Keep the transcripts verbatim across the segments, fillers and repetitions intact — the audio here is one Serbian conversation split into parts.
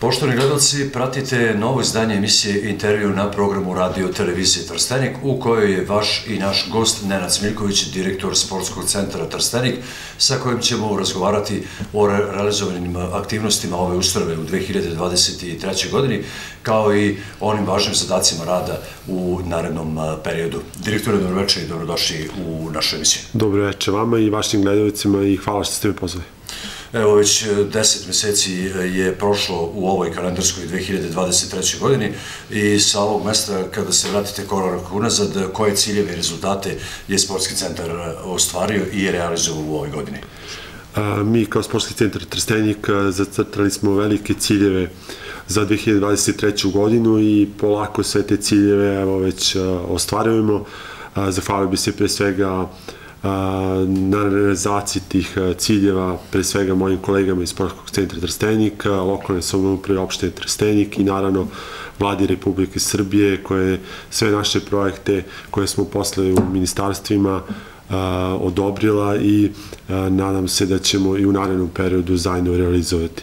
Poštovani gledalci, pratite novo izdanje emisije Intervju na programu Radio Televizije Trstenik, u kojoj je vaš i naš gost Nenad Smiljković, direktor Sportskog centra Trstenik, sa kojim ćemo razgovarati o realizovanim aktivnostima ove ustanove u dve hiljade dvadeset trećoj. godini, kao i onim važnim zadacima rada u narednom periodu. Direktore, dobroveče i dobrodošli u našu emisiju. Dobroveče vama i vašim gledalcima i hvala što ste me pozvali. Evo, već deset meseci je prošlo u ovoj kalendarskoj dve hiljade dvadeset trećoj. godini i sa ovog mesta, kada se vratite korak unazad, koje ciljeve i rezultate je Sportski centar ostvario i realizovao u ovoj godini? Mi kao Sportski centar Trstenik zacrtali smo velike ciljeve za dve hiljade dvadeset treću. godinu i polako sve te ciljeve evo već ostvarujemo. Zahvalio bi se pre svega na realizaciji tih ciljeva, pre svega mojim kolegama iz Sportskog centra Trstenik, lokalne samouprave opštine Trstenik i naravno Vladi Republike Srbije, koje sve naše projekte koje smo poslali u ministarstvima odobrila i nadam se da ćemo i u narednom periodu zajedno realizovati.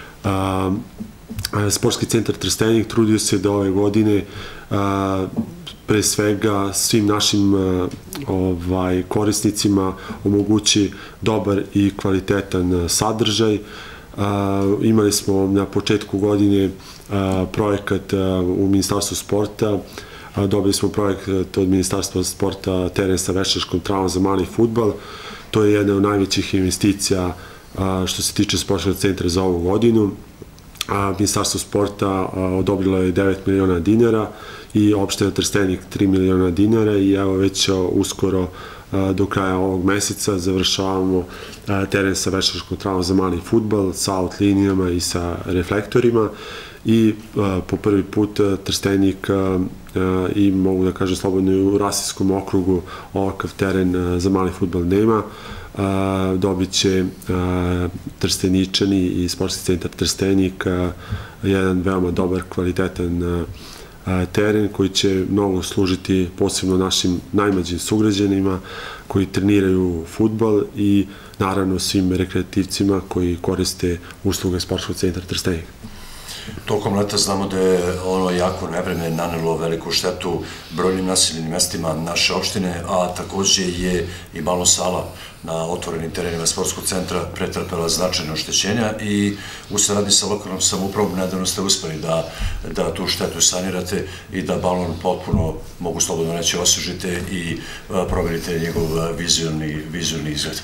Sportski centar Trstenik trudio se da ove godine pre svega svim našim korisnicima omogući dobar i kvalitetan sadržaj. Imali smo na početku godine projekat u Ministarstvu sporta, dobili smo projekat od Ministarstva sporta teren sa veštačkom travom za mali fudbal. To je jedna od najvećih investicija što se tiče Sportskog centra za ovu godinu. Ministarstvo sporta odobrilo je devet miliona dinara i opština Trstenik tri miliona dinara i evo već uskoro do kraja ovog meseca završavamo teren sa veštačkom travom za mali fudbal sa out linijama i sa reflektorima i po prvi put Trstenik i mogu da kažem slobodno i u Rasinskom okrugu ovakav teren za mali fudbal nema. Dobit će Trsteničani i Sportski centar Trstenik jedan veoma dobar, kvalitetan teren koji će mnogo služiti posebno našim najmlađim sugrađanima koji treniraju fudbal i naravno svim rekreativcima koji koriste usluge Sportskog centra Trstenik. Tokom leta znamo da je ono jako nevreme nanelo veliku štetu brojnim naseljenim mestima naše opštine, a takođe je i malo sala na otvorenim terenima Sportskog centra pretrpela značajne oštećenja i u saradnji sa lokalnom samoupravom nedavno ste uspeli da tu štetu sanirate i da balon potpuno, mogu slobodno reći, osvežite i promenite njegov vizualni izgled.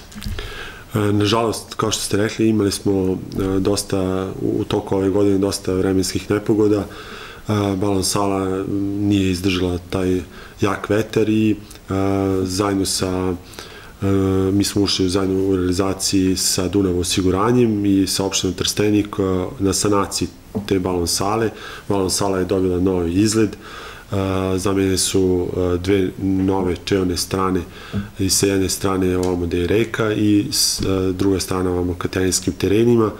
Nažalost, kao što ste rekli, imali smo dosta, u toku ove godine, dosta vremenskih nepogoda. Balon sala nije izdržala taj jak vetar i zajedno sa, mi smo ušli zajedno u realizaciji sa Dunav osiguranjem i sa opštinom Trstenik na sanaciji te balon sale. Balon sala je dobila novi izgled. Zamenjene su dve nove čeone strane i sa jedne strane ovamo gde je reka i s druge strane ovamo ka terenskim terenima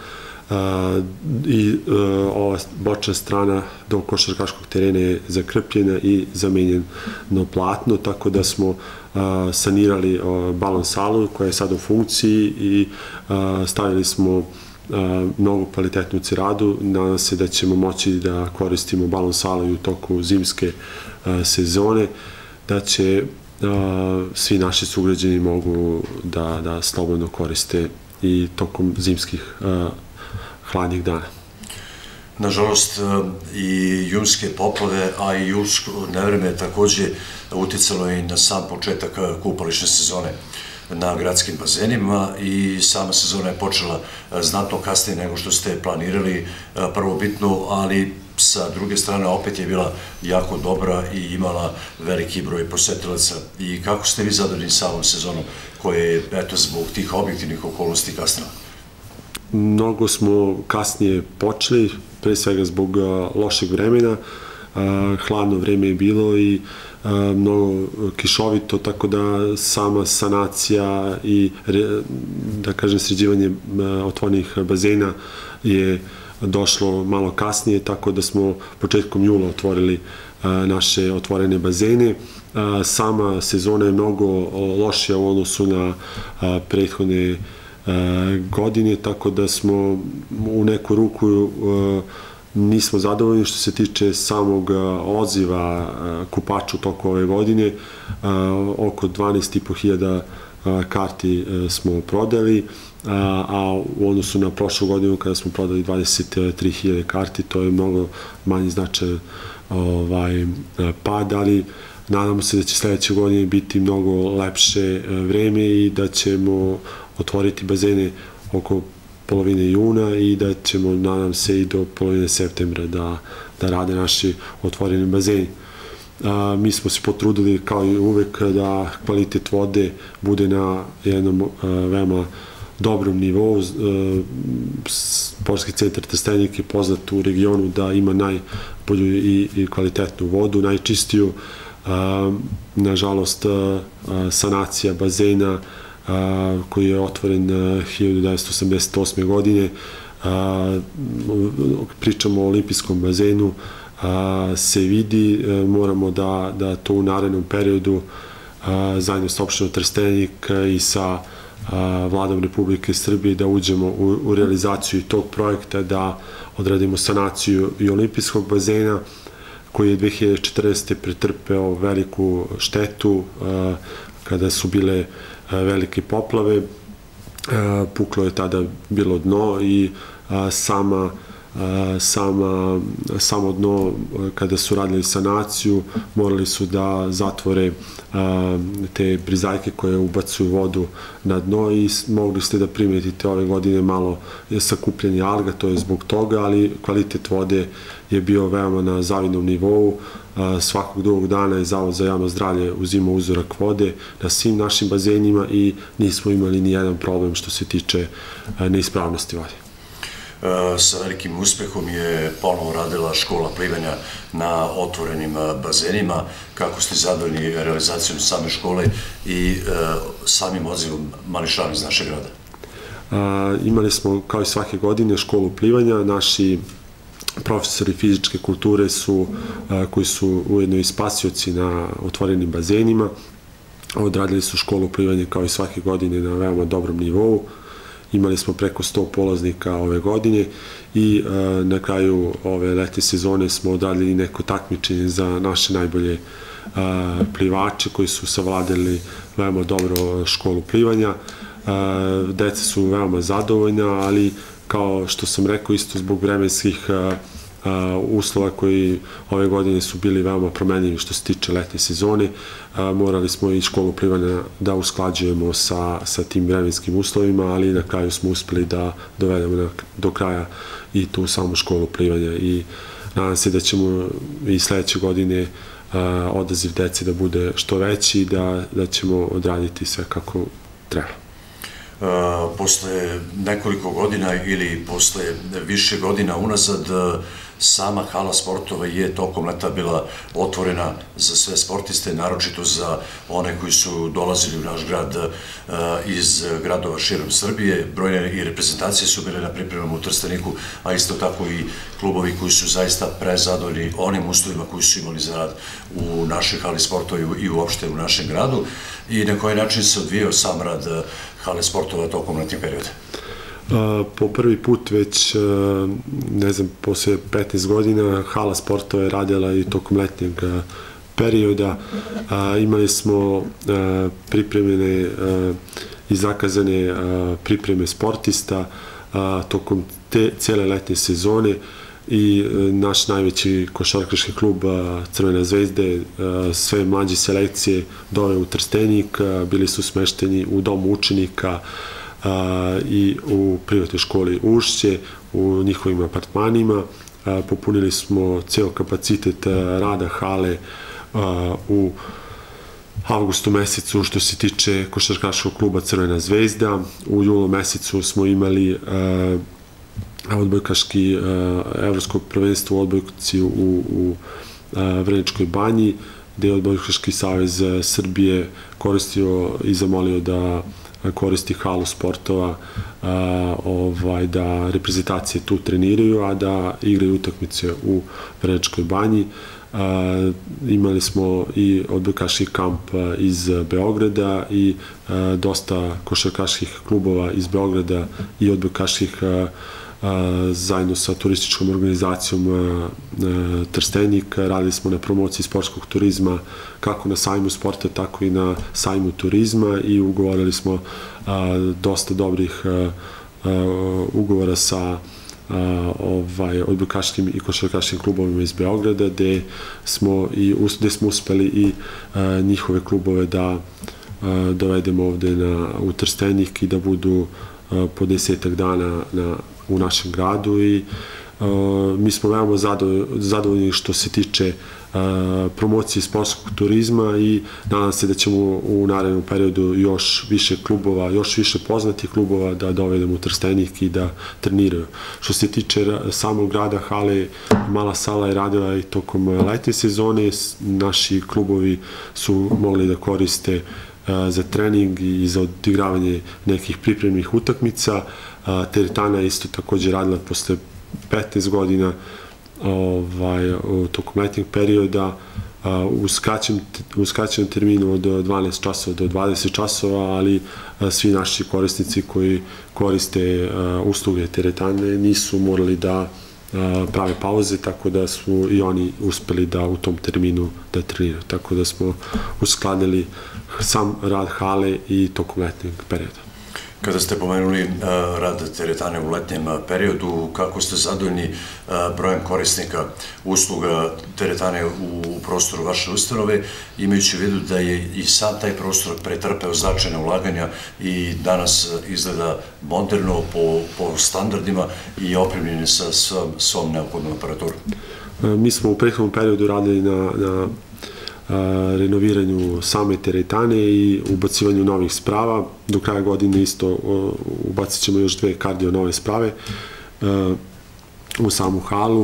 i ova bočna strana do košarkaškog terena je zakrpljena i zamenjeno platno, tako da smo sanirali balon salu koja je sad u funkciji i stavili smo mnogo kvalitetnu ciradu. Nadam se da ćemo moći da koristimo balon salu i u toku zimske sezone, da će svi naši sugrađani mogu da slobodno koriste i tokom zimskih hladnih dana. Nažalost, i jumske poplave, a i julsko nevreme takođe uticalo i na sam početak kupališne sezone na gradskim bazenima i sama sezona je počela znatno kasnije nego što ste planirali prvobitno, ali sa druge strane opet je bila jako dobra i imala veliki broj posetilaca. I kako ste vi zadovoljni samom sezonom koja je, eto, zbog tih objektivnih okolnosti kasnila? Mnogo smo kasnije počeli, pre svega zbog lošeg vremena. Hladno vreme je bilo i mnogo kišovito, tako da sama sanacija i, da kažem, sređivanje otvorenih bazena je došlo malo kasnije, tako da smo početkom jula otvorili naše otvorene bazene. Sama sezona je mnogo lošija u odnosu na prethodne godine, tako da smo u neku ruku nismo zadovoljni što se tiče samog odziva kupača u toku ove godine. Oko dvanaest i po hiljada karti smo prodali, a u odnosu na prošlu godinu kada smo prodali dvadeset tri hiljade karti, to je mnogo manji značajan pad, ali nadamo se da će sledeće godine biti mnogo lepše vreme i da ćemo otvoriti bazene oko polovine juna i da ćemo, nadam se, i do polovine septembra da, da rade naši otvoreni bazeni. A, mi smo se potrudili, kao i uvek, da kvalitet vode bude na jednom a, veoma dobrom nivou. Sportski centar Trstenik je poznat u regionu da ima najbolju i, i kvalitetnu vodu, najčistiju. A, nažalost, a, sanacija bazena a, koji je otvoren hiljadu devetsto osamdeset osme. godine, a, pričamo o olimpijskom bazenu, a, se vidi, a, moramo da, da to u narednom periodu a, zajedno sa opštinom Trstenik i sa a, Vladom Republike Srbije da uđemo u, u realizaciju tog projekta, da odradimo sanaciju i olimpijskog bazena koji je dve hiljade četrnaeste. pretrpeo veliku štetu a, kada su bile velike poplave. Puklo je tada bilo dno i sama sama, samo dno, kada su radili sanaciju, morali su da zatvore te brizajke koje ubacuju vodu na dno i mogli ste da primetite ove godine malo sakupljanje alga, to je zbog toga, ali kvalitet vode je bio veoma na zavidnom nivou. Svakog drugog dana je Zavod za javno zdravlje uzimao uzorak vode na svim našim bazenima i nismo imali ni jedan problem što se tiče neispravnosti vode. Sa velikim uspehom je ponovo radila škola plivanja na otvorenim bazenima. Kako ste zadovoljni realizacijom same škole i samim odzivom mališana iz našeg grada? Imali smo, kao i svake godine, školu plivanja. Naši profesori fizičke kulture su, koji su ujedno i spasioci na otvorenim bazenima, odradili su školu plivanja kao i svake godine na veoma dobrom nivou. Imali smo preko sto polaznika ove godine i na kraju ove letnje sezone smo odradili neko takmičenje za naše najbolje plivače koji su savladali veoma dobro školu plivanja. Deca su veoma zadovoljna, ali kao što sam rekao, isto zbog vremenskih uslova koji ove godine su bili veoma promenljivi što se tiče letnje sezone, morali smo i školu plivanja da usklađujemo sa, sa tim vremenskim uslovima, ali na kraju smo uspeli da dovedemo na, do kraja i tu samu školu plivanja i nadam se da ćemo i sledeće godine odaziv dece da bude što veći i da, da ćemo odraditi sve kako treba. Posle nekoliko godina ili posle više godina unazad sama hala sportova je tokom leta bila otvorena za sve sportiste, naročito za one koji su dolazili u naš grad iz gradova širom Srbije. Brojne i reprezentacije su bile na pripremama u Trsteniku, a isto tako i klubovi koji su zaista prezadovoljni onim uslovima koji su imali za rad u našoj hali sportova i uopšte u našem gradu. I na koji način se odvijao sam rad hale sportova tokom letnjeg perioda? Po prvi put već, ne znam, posle petnaest godina hala sportova je radila i tokom letnjeg perioda. Imali smo pripremljene i zakazane pripreme sportista tokom te cele letnje sezone i naš najveći košarkaški klub Crvene zvezde, sve mlađe selekcije dove u Trstenik, bili su smešteni u domu učenika i u privatnoj školi Ušće, u njihovim apartmanima. Popunili smo ceo kapacitet rada hale u avgustu mesecu što se tiče košarkaškog kluba Crvena zvezda. U julu mesecu smo imali odbojkaški evropskog prvenstvo u odbojci u, u Vrnjačkoj banji, gde je Odbojkaški savez Srbije koristio i zamolio da koristi halu sportova, ovaj, da reprezentacije tu treniraju, a da igraju utakmice u Vrnjačkoj banji. Imali smo i odbojkaški kamp iz Beograda i dosta košarkaških klubova iz Beograda i odbojkaških zajedno sa turističkom organizacijom Trstenik. Radili smo na promociji sportskog turizma kako na sajmu sporta, tako i na sajmu turizma i ugovorili smo dosta dobrih ugovora sa odbojkaškim i košarkaškim klubovima iz Beograda, gde smo uspeli i njihove klubove da dovedemo ovde u Trstenik i da budu po desetak dana u našem gradu i mi smo veoma zadovoljni što se tiče promocije sportskog turizma i nadam se da ćemo u narednom periodu još više klubova, još više poznatih klubova da dovedemo u Trstenik i da treniraju. Što se tiče samog grada, hale, mala sala je radila i tokom letnje sezone, naši klubovi su mogli da koriste za trening i za odigravanje nekih pripremnih utakmica. Teretana je isto takođe radila posle petnaest godina tokom letnjeg perioda u skraćenom terminu od dvanaest časova do dvadeset časova, ali svi naši korisnici koji koriste usluge teretane nisu morali da prave pauze, tako da su i oni uspeli da u tom terminu da treniraju. Tako da smo uskladili sam rad hale i tokom letnjeg perioda. Kada ste pomenuli rad teretane u letnjem periodu, kako ste zadovoljni brojem korisnika usluga teretane u prostoru vaše ustanove, imajući u vidu da je i sam taj prostor pretrpeo značajna ulaganja i danas izgleda moderno po standardima i opremljen sa svom neophodnom aparaturom? Mi smo u prethodnom periodu radili na renoviranju same teretane i ubacivanju novih sprava. Do kraja godine isto ubacit ćemo još dve kardio nove sprave u samu halu.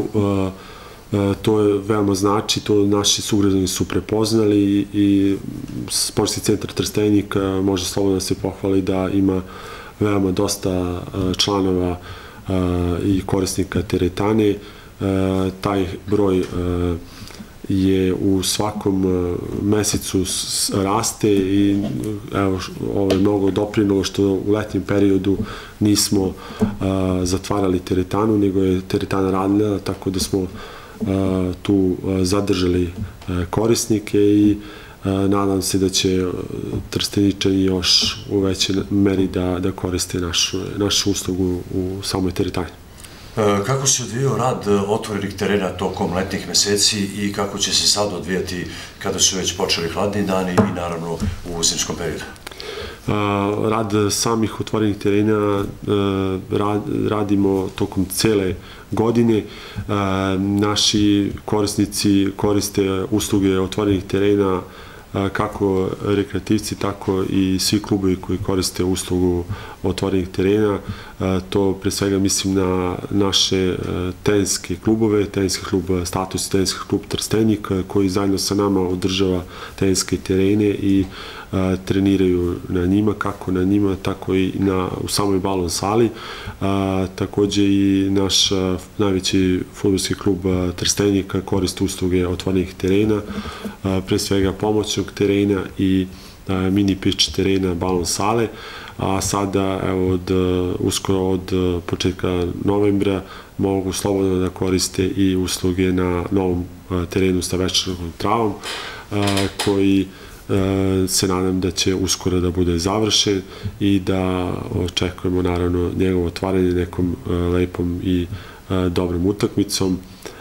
To je veoma znači, to naši sugrađani su prepoznali i Sportski centar Trstenik može slobodno se pohvali da ima veoma dosta članova i korisnika teretane. Taj broj je u svakom mesecu raste i evo, ovo je mnogo doprinelo što u letnjem periodu nismo zatvarali teretanu, nego je teretana radila, tako da smo tu zadržali korisnike i nadam se da će Trsteničani još u većoj meri da koriste našu uslugu u samoj teretani. Kako se odvijao rad otvorenih terena tokom letnjih meseci i kako će se sad odvijati kada su već počeli hladni dani i naravno u zimskom periodu? Rad samih otvorenih terena radimo tokom cele godine. Naši korisnici koriste usluge otvorenih terena kako rekreativci, tako i svi klubovi koji koriste uslugu otvorenih terena. To pre svega mislim na naše terenske klubove, terenski klub Status i terenski klub Trstenik, koji zajedno sa nama održava terenske terene i treniraju na njima, kako na njima, tako i u samoj balon sali. Takođe i naš najveći fudbalski klub Trstenik koriste usluge otvorenih terena, pre svega pomoćnog terena i mini pitch terena balon sale, a sada uskoro od početka novembra mogu slobodno da koriste i usluge na novom terenu sa večernjom travom, koji se nadam da će uskoro da bude završen i da očekujemo naravno njegovo otvaranje nekom lepom i dobrom utakmicom.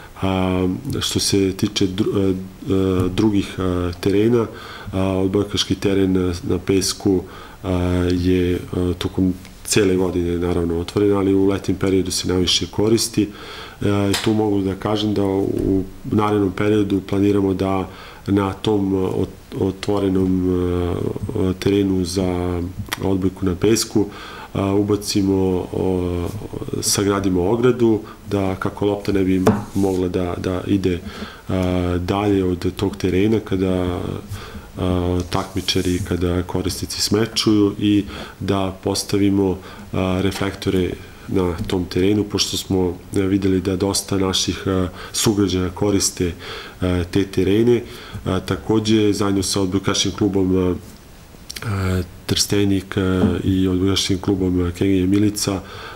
Što se tiče drugih terena, odbojkaški teren na pesku je tokom cele godine naravno otvoren, ali u letnjem periodu se najviše koristi. Tu mogu da kažem da u narednom periodu planiramo da na tom otvorenom terenu za odbojku na pesku ubacimo, sagradimo ogradu, da kako lopta ne bi mogla da ide dalje od tog terena kada takmičari, kada korisnici smečuju, i da postavimo reflektore na tom terenu, pošto smo videli da dosta naših sugrađana koriste te terene. Takođe, zajedno sa odbojkaškim klubom Trstenik i odbojkaškim klubom Kengelje Milica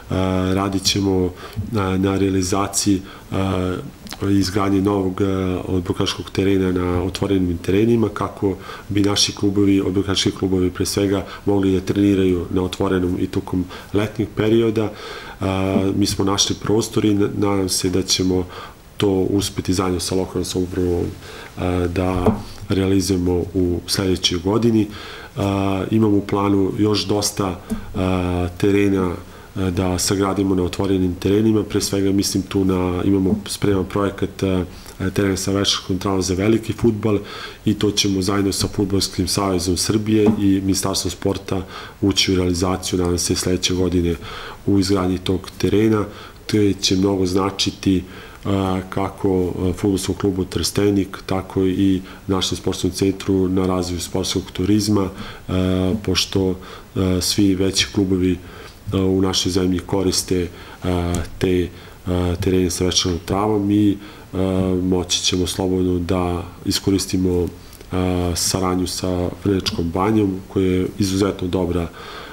radit ćemo na realizaciji izgradnje novog odbojkaškog terena na otvorenim terenima, kako bi naši klubovi, odbojkaški klubovi pre svega, mogli da treniraju na otvorenom i tokom letnjeg perioda. Mi smo našli prostor i nadam se da ćemo to uspeti zajedno sa lokalnom samoupravom da realizujemo u sledećoj godini. Imamo u planu još dosta terena da sagradimo na otvorenim terenima, pre svega mislim tu na, imamo spreman projekat terena sa veštačkom travom za veliki fudbal i to ćemo zajedno sa Fudbalskim savezom Srbije i Ministarstvom sporta ući u realizaciju, nadam se, sledeće godine u izgradnji tog terena. To će mnogo značiti kako Fudbalskom klubu Trstenik, tako i našem sportskom centru na razvoju sportskog turizma, pošto svi veći klubovi u našoj zemlji koriste te terene sa veštačkom travom i moći ćemo slobodno da iskoristimo saradnju sa Vrnjačkom banjom, koja je izuzetno dobra.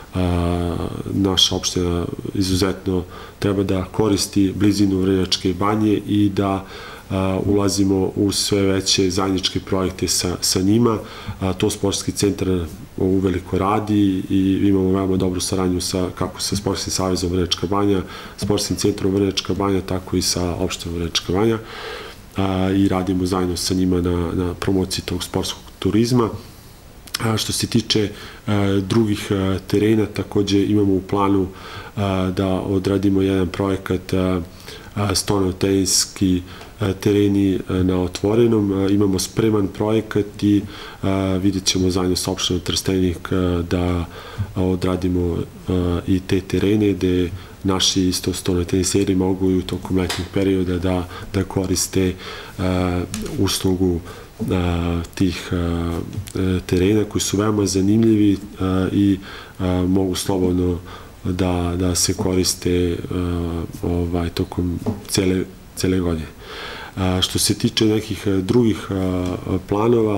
Naša opština izuzetno treba da koristi blizinu Vrnjačke banje i da ulazimo u sve veće zajedničke projekte sa njima. To sportski centar uveliko radi i imamo veoma dobru saradnju kako sa Sportskim savezom Vrnjačka banja, Sportskim centrom Vrnjačka banja, tako i sa opštinom Vrnjačka banja i radimo zajedno sa njima na promociji tog sportskog turizma. Što se tiče drugih terena, takođe imamo u planu da odradimo jedan projekat stolno-teniski tereni na otvorenom. Imamo spreman projekat i vidjet ćemo zajedno sa opštinom Trstenik da odradimo i te terene gde naši isto stolno-teniseri mogu i u tokom letnjeg perioda da koriste uslugu tih terena koji su veoma zanimljivi i mogu slobodno da se koriste tokom cele godine. Što se tiče nekih drugih planova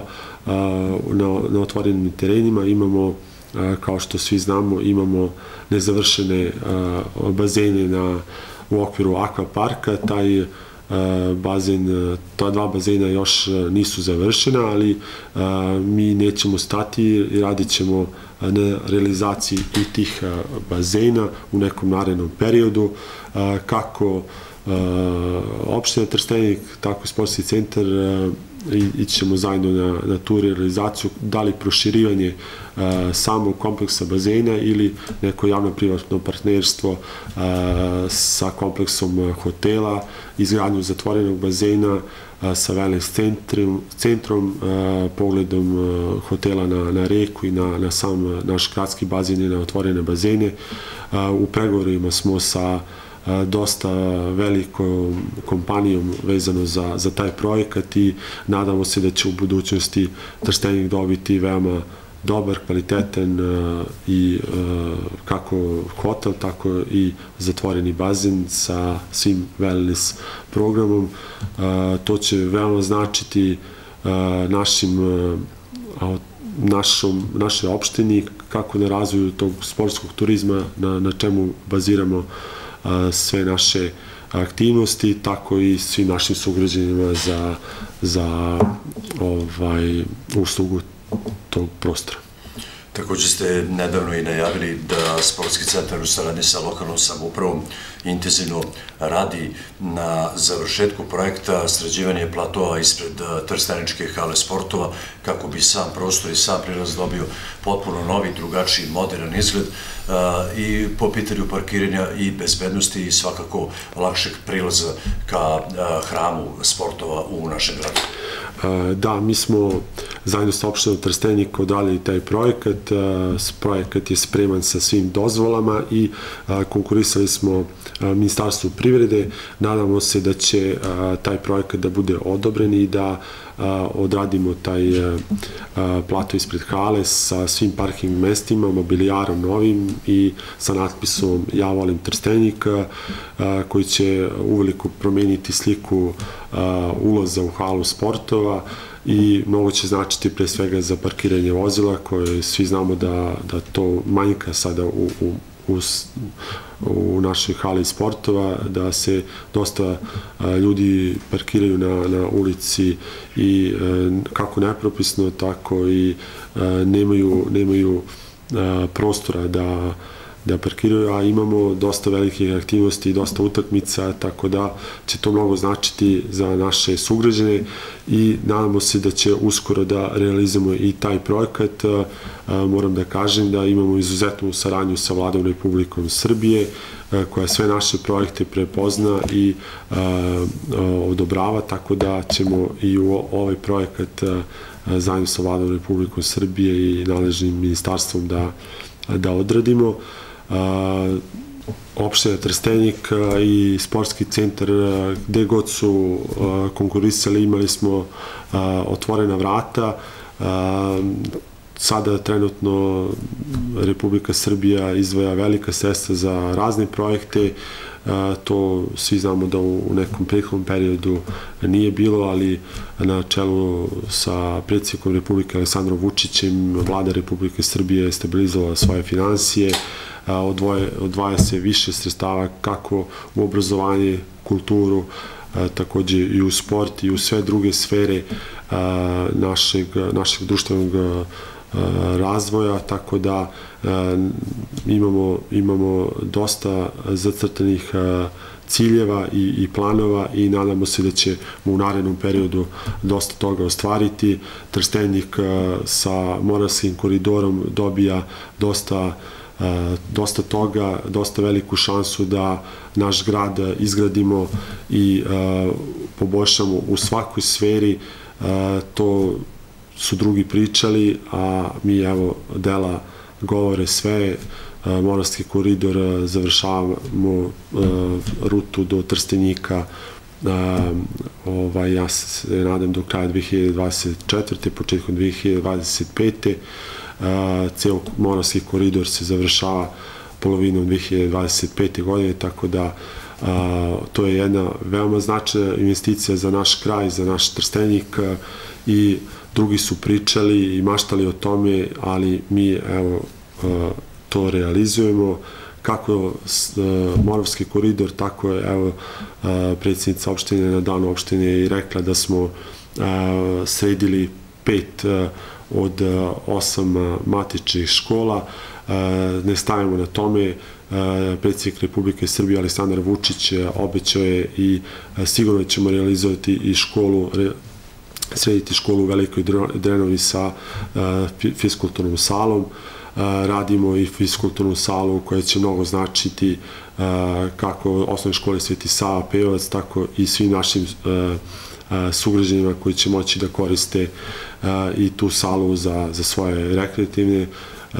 na otvorenim terenima, imamo, kao što svi znamo, imamo nezavršene bazene u okviru akvaparka. Taj bazen, ta dva bazena još nisu završena, ali mi nećemo stati i radit ćemo na realizaciji i tih bazena u nekom narednom periodu. Kako opština Trstenik, tako i Sportski centar ićemo zajedno na tu realizaciju, da li proširivanje samog kompleksa bazena ili neko javno-privatno partnerstvo sa kompleksom hotela, izgradnju zatvorenog bazena sa wellness centrom, pogledom hotela na reku i na sam naš gradski bazen i na otvorene bazene. U pregovorima smo sa dosta velikom kompanijom vezano za taj projekat i nadamo se da će u budućnosti Trstenik dobiti veoma dobar, kvalitetan i kako hotel, tako i zatvoreni bazen sa svim wellness programom. To će veoma značiti našoj opštini, kako na razvoju tog sportskog turizma, na čemu baziramo sve naše aktivnosti, tako i svim našim sugrađanima za uslugu tog prostora. Takođe ste nedavno i najavili da Sportski centar u saradnji sa lokalnom samoupravom intenzivno radi na završetku projekta sređivanje platoa ispred Trsteničke hale sportova, kako bi sam prostor i sam prilaz dobio potpuno novi, drugačiji, modern izgled i po pitanju parkiranja i bezbednosti i svakako lakšeg prilaza ka hramu sportova u našem gradu. Da, mi smo zajedno sa opštinom Trstenik odradili taj projekat. Projekat je spreman sa svim dozvolama i konkurisali smo Ministarstvu privrede. Nadamo se da će taj projekat da bude odobren i da odradimo taj plato ispred hale sa svim parking mestima, mobilijarom novim i sa natpisom Ja volim Trstenik, koji će uveliko promeniti sliku ulaza u halu sportova i mnogo će značiti pre svega za parkiranje vozila, koje svi znamo da to manjka sada u u našoj hali sportova, da se dosta ljudi parkiraju na ulici i kako nepropisno, tako i nemaju prostora da da parkiraju, a imamo dosta velikih aktivnosti i dosta utakmica, tako da će to mnogo značiti za naše sugrađane i nadamo se da će uskoro da realizujemo i taj projekat. Moram da kažem da imamo izuzetnu saradnju sa Vladom Republikom Srbije, koja sve naše projekte prepozna i odobrava, tako da ćemo i u ovaj projekat zajedno sa Vladom Republikom Srbije i nadležnim ministarstvom da odradimo. Opština Trstenik i sportski centar, gde god su konkurisali, imali smo otvorena vrata. Sada trenutno Republika Srbija izdvaja velika sredstva za razne projekte. To svi znamo da u nekom prethodnom periodu nije bilo, ali na čelu sa predsjednikom Republike Aleksandrom Vučićem Vlada Republike Srbije je stabilizovala svoje finansije, odvaja se više sredstava kako u obrazovanje, kulturu, takođe i u sport i u sve druge sfere našeg društvenog razvoja, tako da imamo dosta zacrtanih ciljeva i planova i nadamo se da ćemo u narednom periodu dosta toga ostvariti. Trstenik sa Moravskim koridorom dobija dosta dosta toga, dosta veliku šansu da naš grad izgradimo i poboljšamo u svakoj sferi. To su drugi pričali, a mi evo dela govore sve. Moravski koridor, završavamo rutu do Trstenika, ja se nadam do kraja dve hiljade dvadeset četvrte. početkom dve hiljade dvadeset pete. Ceo Moravski koridor se završava polovinom dve hiljade dvadeset pete. godine, tako da to je jedna veoma značajna investicija za naš kraj, za naš Trstenik, i drugi su pričali i maštali o tome, ali mi evo to realizujemo. Kako Moravski koridor, tako je evo predsjednica opštine na danu opštine i rekla da smo sredili pet od osam matičnih škola. Ne stavimo na tome. Predsjednik Republike Srbije Aleksandar Vučić obećao je i sigurno ćemo realizovati i školu, srediti školu u Velikoj Drenovi sa fiskulturnom salom. Radimo i fiskulturnu salu koja će mnogo značiti kako osnovne škole Sveti Sava Pejovac, tako i svim našim sugrađanima koji će moći da koriste i tu salu za svoje rekreativne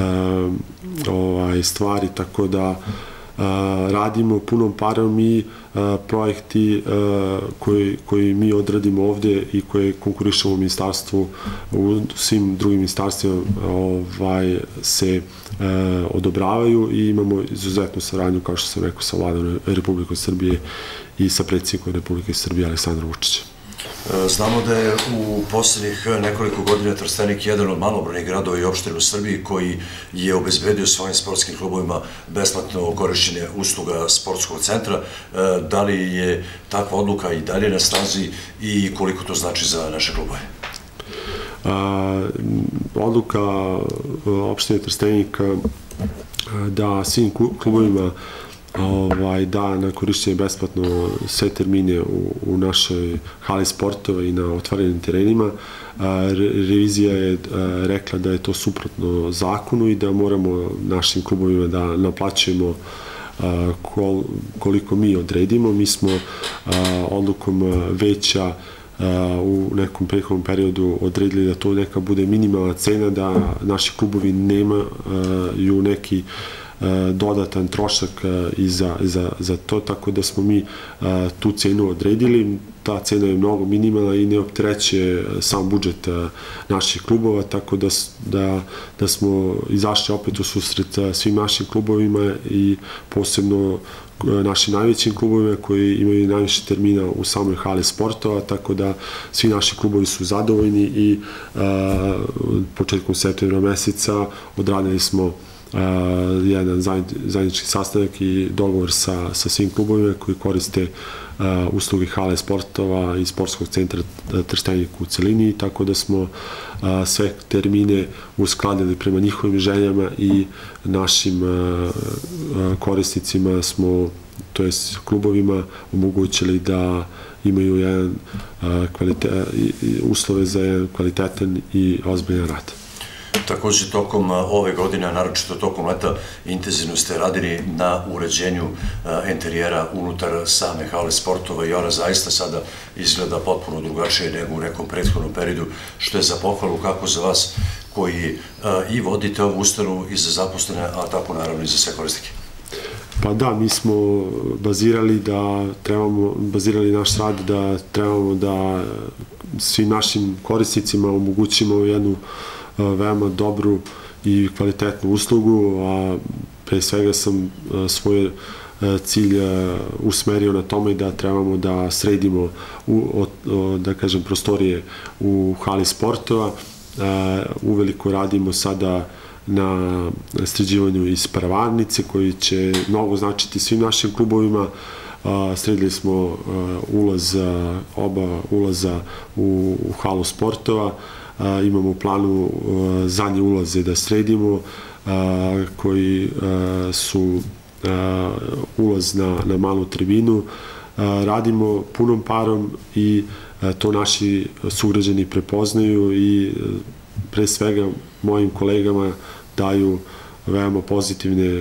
stvari, tako da radimo punom parom i projekti koji mi odradimo ovde i koje konkurišemo u ministarstvu, u svim drugim ministarstvima se odobravaju i imamo izuzetnu saradnju, kao što sam rekao, sa Vladom Republike Srbije i sa predsjednikom Republike Srbije Aleksandrom Vučićem. Znamo da je u poslednjih nekoliko godina Trstenik jedan od malobrojnih gradova i opština u Srbiji koji je obezbedio svojim sportskim klubovima besplatno korišćenje usluga sportskog centra. Da li je takva odluka i dalje na snazi i koliko to znači za naše klubove? Odluka opštine Trstenik da svim klubovima da na korišćenje besplatno sve termine u našoj hali sportova i na otvorenim terenima. Revizija je rekla da je to suprotno zakonu i da moramo našim klubovima da naplaćujemo koliko mi odredimo. Mi smo odlukom veća u nekom prethodnom periodu odredili da to neka bude minimalna cena, da naši klubovi nemaju neki dodatan trošak i za to, tako da smo mi tu cenu odredili. Ta cena je mnogo minimalna i ne opterećuje sam budžet naših klubova, tako da smo izašli opet u susret svim našim klubovima i posebno našim najvećim klubovima koji imaju najviše termina u samoj hali sportova, tako da svi naši klubovi su zadovoljni i početkom septembra meseca odradili smo jedan zajednički sastanak i dogovor sa, sa svim klubovima koji koriste usluge hale sportova i sportskog centra Trstenik u celini, tako da smo sve termine uskladili prema njihovim željama i našim korisnicima smo, to je klubovima, omogućili da imaju jedan uslove za jedan kvalitetan i ozbiljan rad. Takođe, tokom ove godine, naročito tokom leta, intenzivno ste radili na uređenju enterijera unutar same hale sportova i ona zaista sada izgleda potpuno drugačije nego u nekom prethodnom periodu, što je za pohvalu kako za vas koji i vodite ovu ustanovu i za zaposlene, a tako naravno i za sve korisnike. Pa da, mi smo bazirali da trebamo, bazirali naš rad da trebamo da svim našim korisnicima omogućimo jednu veoma dobru i kvalitetnu uslugu, a pre svega sam svoj cilj usmerio na tome da trebamo da sredimo, da kažem, prostorije u hali sportova. Uveliko radimo sada na sređivanju iz paravarnice koji će mnogo značiti svim našim klubovima. Sredili smo ulaz, oba ulaza u halu sportova. Imamo u planu zadnje ulaze da sredimo, koji su ulaz na, na malu tribinu. Radimo punom parom i to naši sugrađani prepoznaju i pre svega mojim kolegama daju veoma pozitivne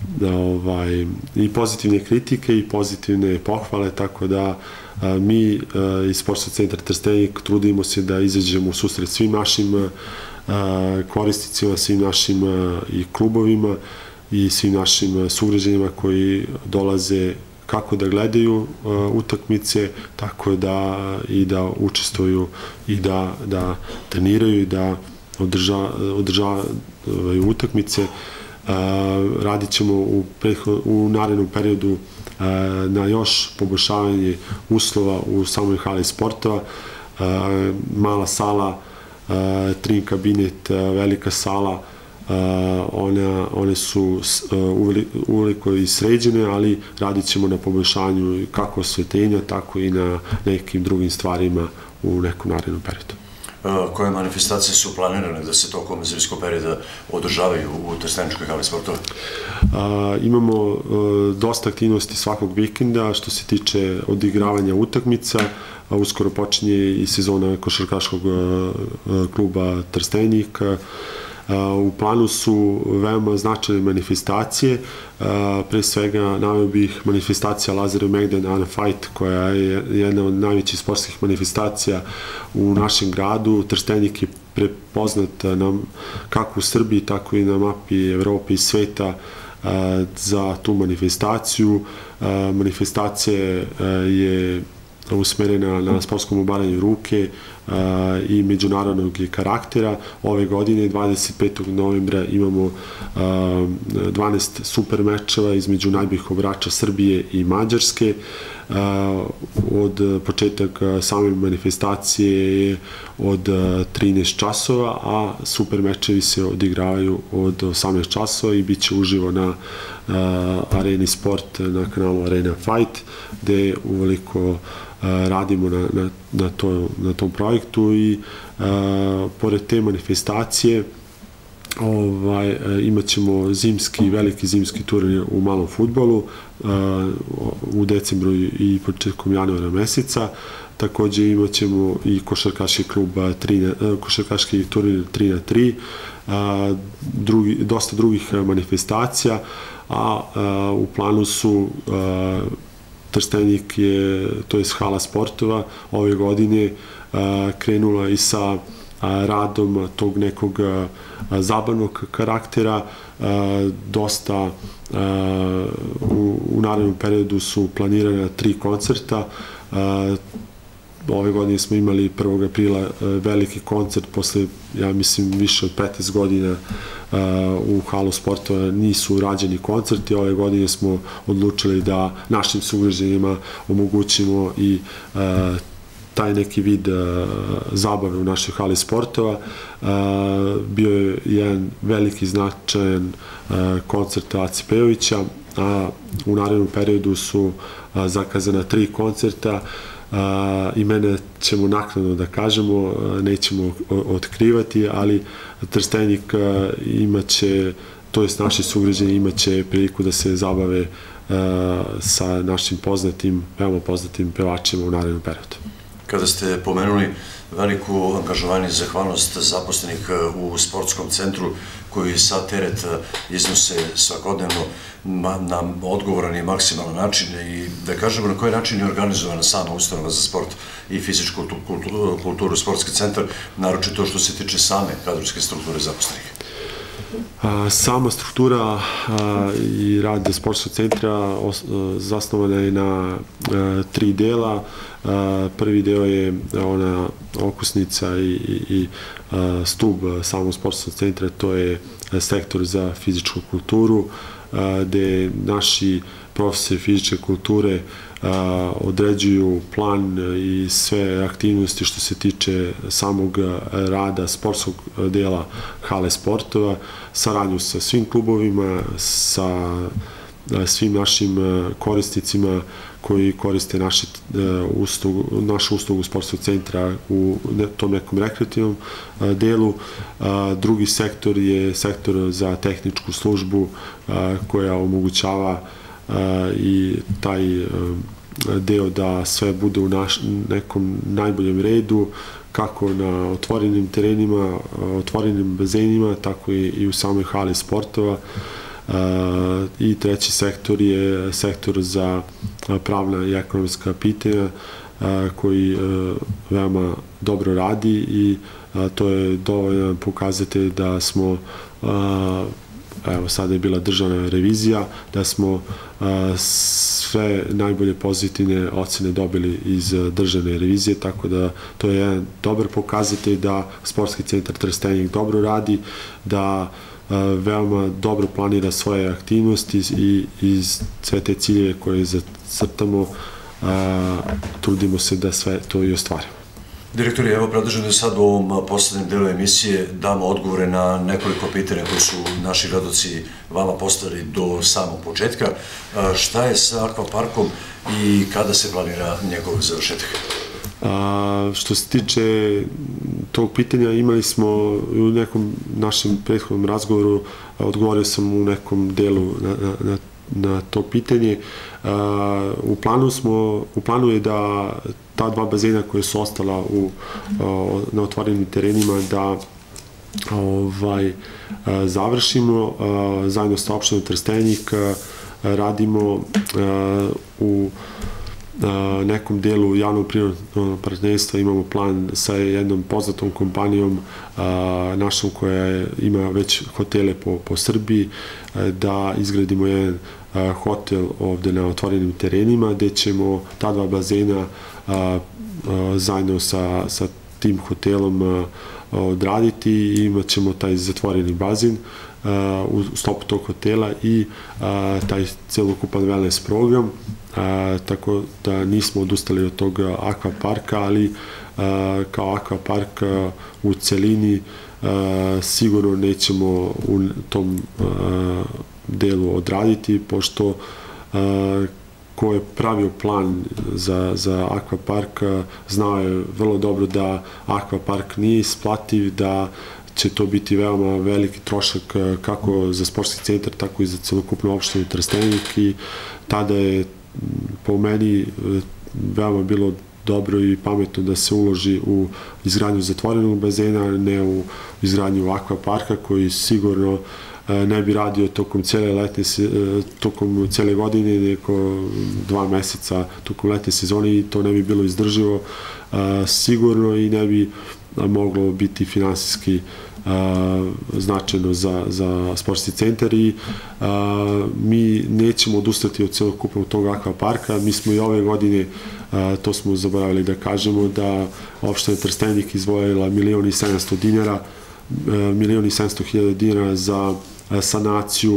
ovaj, i pozitivne kritike i pozitivne pohvale, tako da a, mi a, iz Sportskog centra Trstenik trudimo se da izađemo u susret svim našim a, korisnicima, svim našim a, i klubovima i svim našim sugrađanima koji dolaze kako da gledaju uh, utakmice, tako da i da učestvuju i da, da treniraju i da održa, održavaju utakmice. Uh, radit ćemo u, u narednom periodu uh, na još poboljšavanje uslova u samoj hali sportova. Uh, mala sala, uh, trin kabinet, uh, velika sala, Uh, one, one su uh, uveliko i sređene, ali radit ćemo na poboljšanju kako osvetljenja, tako i na nekim drugim stvarima u nekom narednom periodu. Uh, koje manifestacije su planirane da se tokom zimskog perioda održavaju u Trsteničkoj hali sportova? Uh, imamo uh, dosta aktivnosti svakog vikenda što se tiče odigravanja utakmica. Uh, uskoro počinje i sezona košarkaškog uh, kluba Trstenik. U planu su veoma značajne manifestacije, pre svega naveo bih manifestacija Lazarov Megdan on Fight, koja je jedna od najvećih sportskih manifestacija u našem gradu. Trstenik je prepoznat nam kako u Srbiji, tako i na mapi Evrope i sveta za tu manifestaciju. Manifestacija je usmerena na sportskom obaranju ruke i međunarodnog karaktera. Ove godine, dvadeset petog novembra, imamo dvanaest super mečeva između najboljih igrača Srbije i Mađarske. Od početak same manifestacije je od trinaest časova, a super mečevi se odigravaju od osamnaest časova i bit će uživo na Areni Sport, na kanalu Arena Fight, gde uveliko radimo na, na, na, to, na tom projektu i a, pored te manifestacije ovaj, imat ćemo zimski, veliki zimski turnir u malom fudbalu a, u decembru i početkom januara meseca. Takođe imat ćemo i košarkaški klub, tri, košarkaški turnir tri na tri, a, drugi, dosta drugih manifestacija, a, a u planu su a, Trstenik je, to je hala sportova, ove godine a, krenula i sa a, radom tog nekog a, zabavnog karaktera. A, dosta a, u, u narednom periodu su planirana tri koncerta. A, ove godine smo imali prvog aprila veliki koncert, posle, ja mislim, više od petnaest godina u halu sportova nisu rađeni koncerti. Ove godine smo odlučili da našim sugrađanima omogućimo i taj neki vid zabave u našoj hali sportova. Bio je jedan veliki značajan koncert Ace Pejovića, a u narednom periodu su zakazana tri koncerta. Imena ćemo naknadno da kažemo, nećemo otkrivati, ali Trstenik imaće, to jest naši sugrađani imaće priliku da se zabave sa našim poznatim, veoma poznatim pevačima u narednom periodu. Kada ste pomenuli veliku angažovanje i zahvalnost zaposlenih u sportskom centru koji sa teret iznose svakodnevno na odgovoran i maksimalan način i da kažemo na koji način je organizovana sama ustanova za sport i fizičku kulturu, sportski centar, naročito što se tiče same kadrovske strukture zaposlenih? Sama struktura i rad sportskog centra zasnovana je na tri dela. Prvi deo je ona okusnica i stub samog sportskog centra, to je sektor za fizičku kulturu, gde naši profesori fizičke kulture određuju plan i sve aktivnosti što se tiče samog rada sportskog dela hale sportova, saradnju sa svim klubovima, sa svim našim korisnicima koji koriste našu uslugu sportskog centra u tom nekom rekreativnom delu. Drugi sektor je sektor za tehničku službu koja omogućava i taj deo da sve bude u nekom najboljem redu, kako na otvorenim terenima, otvorenim bazenima, tako i u samoj hali sportova. I treći sektor je sektor za pravna i ekonomska pitanja koji veoma dobro radi i to je dovoljan pokazatelj da smo, evo sada je bila državna revizija, da smo sve najbolje pozitivne ocene dobili iz državne revizije, tako da to je jedan dobar pokazatelj da sportski centar Trstenik dobro radi, da veoma dobro planira svoje aktivnosti i sve te ciljeve koje zacrtamo, trudimo se da sve to i ostvarimo. Direktori, evo predlažem da sad u ovom poslednjem delu emisije damo odgovore na nekoliko pitanja koje su naši gledaoci vama postavili do samog početka. Šta je sa akvaparkom i kada se planira njegov završetak? Što se tiče tog pitanja, imali smo u nekom našem prethodnom razgovoru, odgovorio sam u nekom delu na to pitanje. U planu smo, u planu je da ta dva bazena koje su ostala na otvorenim terenima da završimo. Zajedno sa opštinom Trstenik radimo u nekom delu javno-privatnog partnerstva, imamo plan sa jednom poznatom kompanijom našom koja ima već hotele po Srbiji, da izgradimo jedan hotel ovde na otvorenim terenima, gde ćemo ta dva bazena zajedno sa tim hotelom odraditi i imat ćemo taj zatvoreni bazen u sklopu tog hotela i taj celokupan wellness program, tako da nismo odustali od tog akvaparka, ali kao akvapark u celini sigurno nećemo u tom delu odraditi, pošto ko je pravio plan za akvapark znao je vrlo dobro da akvapark nije isplativ, da će to biti veoma veliki trošak kako za sportski centar, tako i za celokupnu opštinu Trstenik i tada je po meni veoma bilo dobro i pametno da se uloži u izgradnju zatvorenog bazena, ne u izgradnju akvaparka koji sigurno ne bi radio tokom cele letne, tokom cele godine, neko dva meseca tokom letne sezone i to ne bi bilo izdrživo sigurno i ne bi moglo biti finansijski značajno za sportski centar i mi nećemo odustati od celokupnog tog akvaparka. Mi smo i ove godine, to smo zaboravili da kažemo, da opština Trstenik izdvojila milion i sedamsto dinara, milion i sedamsto hiljada dinara za sanaciju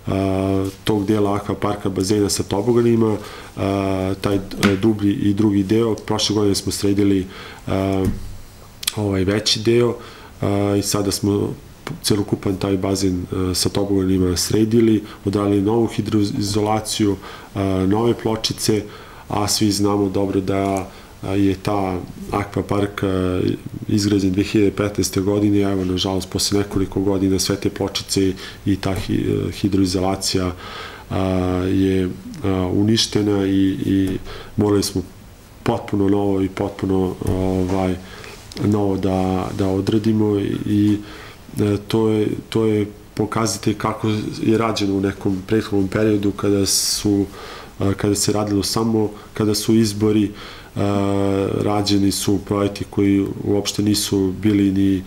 tog dela akvaparka bazena sa toboganima, taj dublji i drugi deo. Prošle godine smo sredili ovaj veći deo i sada smo celokupan taj bazen sa toboganima sredili, odradili novu hidroizolaciju, nove pločice, a svi znamo dobro da je ta akvapark izgrađen dve hiljade petnaeste. godine, evo, nažalost, posle nekoliko godina sve te pločice i ta hidroizolacija je uništena i morali smo potpuno novo i potpuno novo da odradimo i to je pokazatelj kako je rađeno u nekom prethodnom periodu kada su kada se radilo samo, kada su izbori, rađeni su projekti koji uopšte nisu bili ni,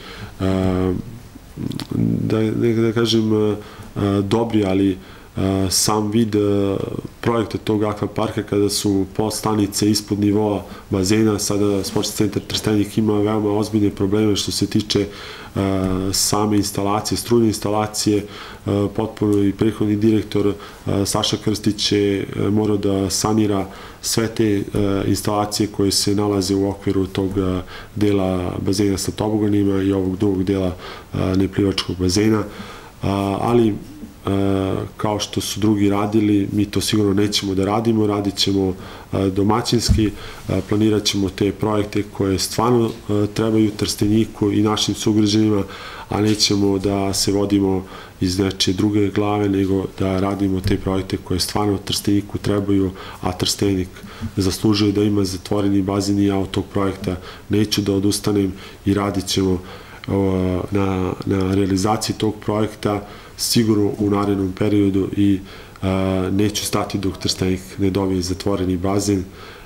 da kažem, dobri, ali sam vid projekta tog akvaparka kada su podstanice ispod nivoa bazena, sada Sportski centar Trstenik ima veoma ozbiljne probleme što se tiče same instalacije, strujne instalacije. Potpuno i prethodni direktor Saša Krstić je morao da sanira sve te instalacije koje se nalaze u okviru tog dela bazena sa toboganima i ovog drugog dela neplivačkog bazena, ali kao što su drugi radili, mi to sigurno nećemo da radimo, radit ćemo domaćinski, planirat ćemo te projekte koje stvarno trebaju Trsteniku i našim sugrađanima, a nećemo da se vodimo iz nečije druge glave, nego da radimo te projekte koje stvarno Trsteniku trebaju, a Trstenik zaslužuje da ima zatvoreni bazen i ja od tog projekta neću da odustanem i radit ćemo na realizaciji tog projekta sigurno u narednom periodu i neću stati dok Trstenik ne dobije zatvoreni bazen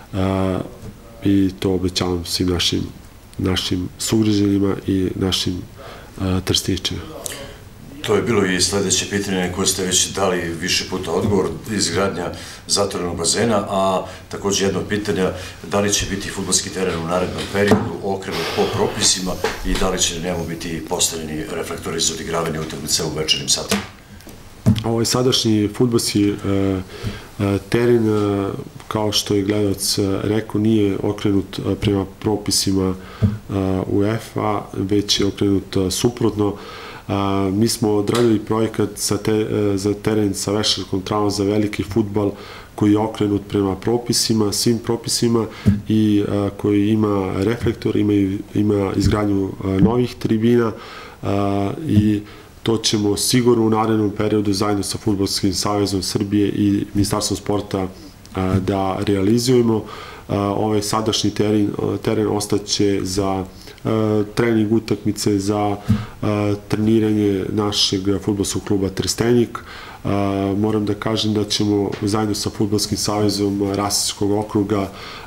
i to obećavam svim našim sugrađanima i našim Trsteničima. To je bilo i sledeće pitanje koje ste već dali više puta odgovor, izgradnja zatvorenog bazena, a takođe jedno pitanje, da li će biti fudbalski teren u narednom periodu okrenut po propisima i da li će na njemu biti postavljeni reflektori za odigravanje utakmice u večernjim satima? Ovaj sadašnji fudbalski teren, kao što je gledalac rekao, nije okrenut prema propisima UEFA, već je okrenut suprotno. Mi smo odradili projekat za teren sa veštačkom travom za veliki fudbal koji je okrenut prema propisima, svim propisima i koji ima reflektor, ima izgradnju novih tribina i to ćemo sigurno u narednom periodu zajedno sa Fudbalskim savezom Srbije i Ministarstvom sporta da realizujemo. Ovaj sadašnji teren ostaće za trening utakmice, za treniranje našeg fudbalskog kluba Trstenik. Moram da kažem da ćemo zajedno sa Fudbalskim savezom Rasinskog okruga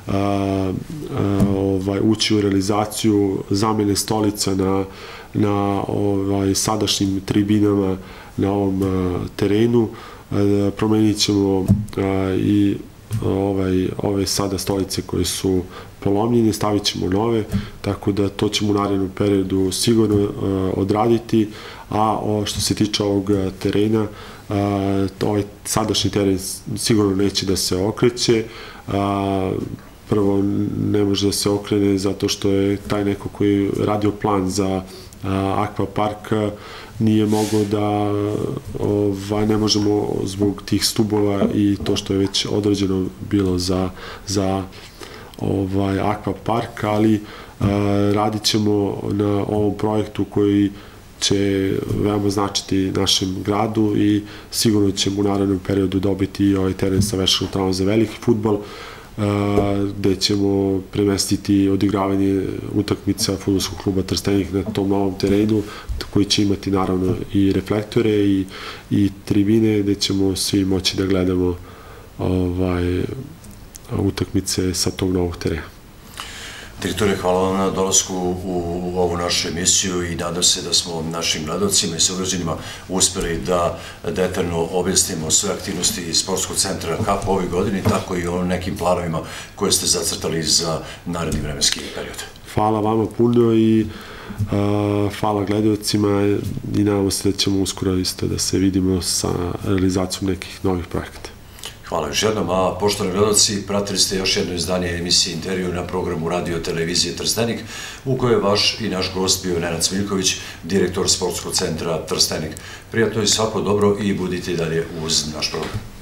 ući u realizaciju zamene stolica na sadašnjim tribinama na ovom terenu. Promenit ćemo i ove sada stolice koje su polomljene, stavit ćemo nove, tako da to ćemo u narednom periodu sigurno odraditi, a što se tiče ovog terena, ovaj sadašnji teren sigurno neće da se okreće. Prvo, ne može da se okrene zato što je taj neko koji radio plan za akvapark nije mogo da, ne možemo zbog tih stubova i to što je već određeno bilo za akvapark, ali radit ćemo na ovom projektu koji će veoma značiti našem gradu i sigurno ćemo u narednom periodu dobiti i ovaj teren sa veštačkom travom za veliki fudbal, gde ćemo premestiti odigravanje utakmica fudbalskog kluba Trstenik na tom novom terenu, koji će imati naravno i reflektore i tribine, gde ćemo svi moći da gledamo utakmice sa tog novog terena. Direktore, hvala vam na dolasku u ovu našu emisiju i nadam se da smo našim gledalcima i sugrađanima uspeli da detaljno objasnimo sve aktivnosti Sportskog centra kako ove godine, tako i o nekim planovima koje ste zacrtali za naredni vremenski period. Hvala vama puno i Hvala gledalcima i nadamo se da ćemo uskoro isto da se vidimo sa realizacijom nekih novih projekata. Hvala još jednom, a poštovani gledalci, pratili ste još jedno izdanje emisije Intervju na programu Radio televizije Trstenik, u kojoj je vaš i naš gost bio Nenad Smiljković, direktor Sportskog centra Trstenik. Prijatno i svako dobro i budite i dalje uz naš program.